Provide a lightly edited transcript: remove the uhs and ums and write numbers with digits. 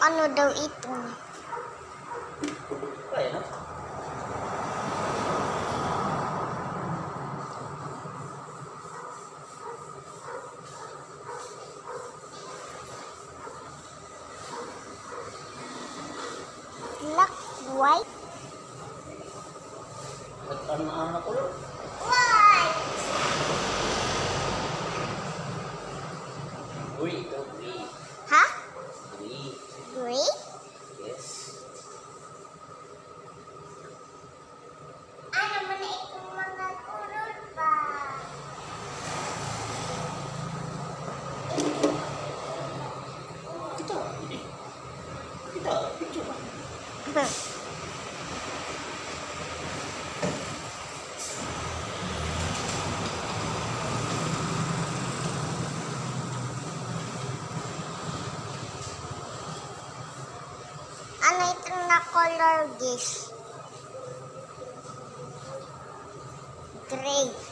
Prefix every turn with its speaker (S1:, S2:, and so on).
S1: ano daw ito.
S2: Kaya na.
S1: Black, white.
S2: At anak ko lang.
S1: White.
S2: Gray, ito gray.
S1: Ha?
S2: Gray.
S1: Gray?
S2: Yes.
S1: Ano mo na itong mga kulor pa?
S2: Kita, ini. Kita, picture.
S1: Ano itong na color, guys? Gray.